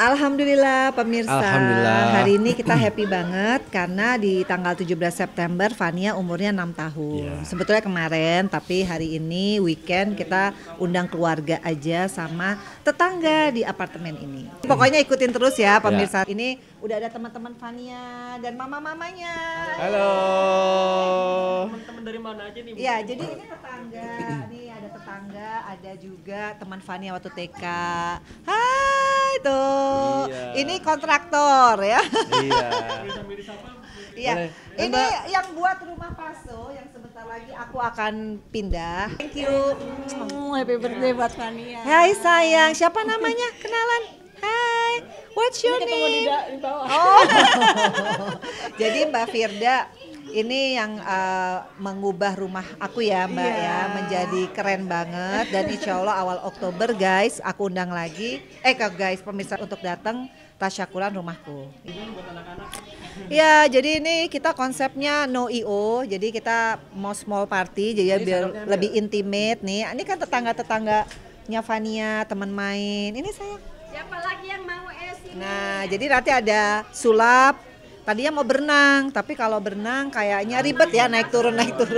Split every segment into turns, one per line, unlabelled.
Alhamdulillah pemirsa,
Alhamdulillah.
hari ini kita happy banget karena di tanggal 17 September Fania umurnya 6 tahun.
Yeah.
Sebetulnya kemarin, tapi hari ini weekend kita undang keluarga aja sama tetangga di apartemen ini. Pokoknya ikutin terus ya pemirsa. Ini udah ada teman-teman Fania dan mama-mamanya.
Halo.
Teman-teman dari mana aja nih?
Ya, jadi ini tetangga, nih ada tetangga, ada juga teman Fania waktu TK. Hai tuh,
Iya.
ini kontraktor ya.
Iya.
Iya,
Boleh.
ini yang buat rumah Paso yang sebentar lagi aku akan pindah. Thank you.
Happy birthday buat Fania.
Hai sayang, siapa namanya? Kenalan. Hai, what's your name?
Di bawah.
Oh, jadi Mbak Firda ini yang mengubah rumah aku ya Mbak ya menjadi keren banget, dan insya Allah awal Oktober guys aku undang lagi guys pemirsa untuk datang tasyakuran rumahku. Ya, jadi ini kita konsepnya no IO, jadi kita mau small party jadi biar lebih intimate nih. Ini kan tetangga-tetangganya Fania, teman main. Ini saya.
Siapa lagi yang mau sini?
Nah, jadi nanti ada sulap. Tadinya mau berenang, tapi kalau berenang kayaknya ribet ya naik turun.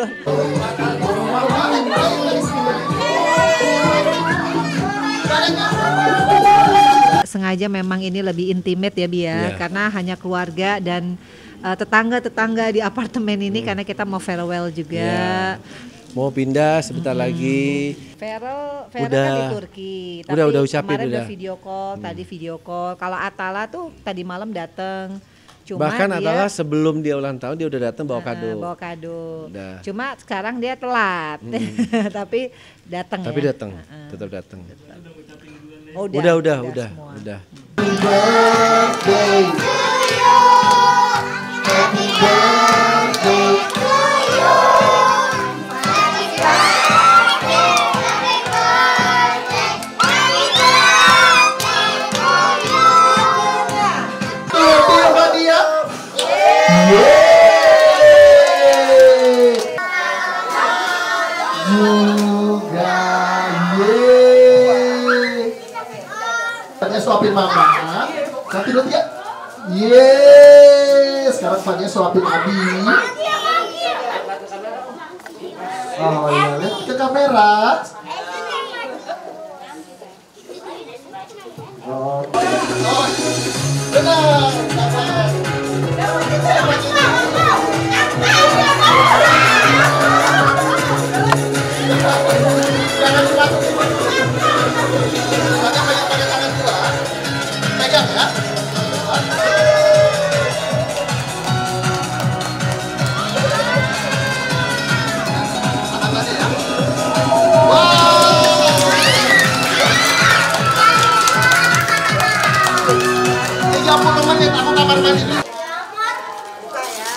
Sengaja memang ini lebih intimate ya Bia, karena hanya keluarga dan tetangga-tetangga di apartemen ini karena kita mau farewell juga.
Mau pindah sebentar lagi.
Farewell
Udah.
kan di Turki. Tapi
Udah ucapin
kemarin
udah.
video call, tadi video call. Kalau Atala tuh tadi malam datang. Cuma
Bahkan
dia,
adalah sebelum dia ulang tahun dia udah datang bawa kado.
Bawa kado.
Udah.
Cuma sekarang dia telat. Tapi datang ya.
Tapi datang, tetap datang.
Oh,
Udah.
semua.
Fania suapin mama. 1, 2, 3. Yeay. Sekarang Fania suapin Abi. Oh iya, lihat ke kamera. Oh, benar. Jangan terlalu. Pakai tangan dua. Pegang ya. Tangannya ya. Wow. Tiga 30 menit aku kamar mandi dulu.
Buka ya.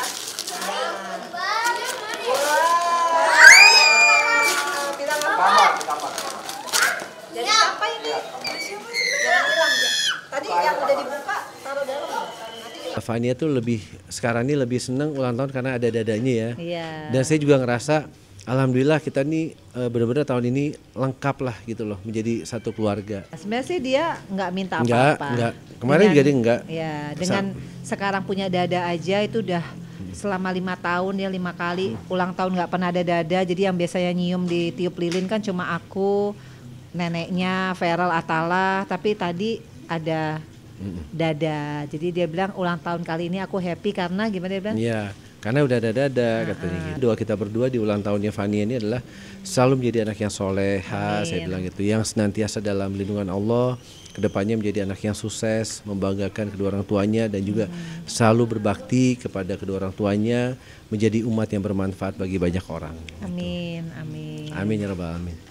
Jadi apa ini? Jangan hilang ya. Tadi yang udah dibuka taruh dalam.
Fania tuh sekarang ini lebih seneng ulang tahun karena ada dadanya ya.
Iya.
Dan saya juga ngerasa alhamdulillah kita nih benar-benar tahun ini lengkap lah gitu loh, menjadi satu keluarga.
Sebenarnya sih dia nggak minta apa-apa.
Enggak. Kemarin juga dia enggak.
Ya, dengan sekarang punya dada aja itu udah selama 5 tahun dia 5 kali ulang tahun nggak pernah ada dada. Jadi yang biasanya nyium di tiup lilin kan cuma aku, neneknya, Feral, Atala. Tapi tadi ada dada. Jadi dia bilang ulang tahun kali ini aku happy karena gimana dia bilang?
Iya, karena udah ada dada katanya gitu. Doa kita berdua di ulang tahunnya Fania ini adalah selalu menjadi anak yang soleha, saya bilang gitu, yang senantiasa dalam lindungan Allah, kedepannya menjadi anak yang sukses, membanggakan kedua orang tuanya dan juga selalu berbakti kepada kedua orang tuanya, menjadi umat yang bermanfaat bagi banyak orang.
Amin, amin.
Amin ya rabbal alamin.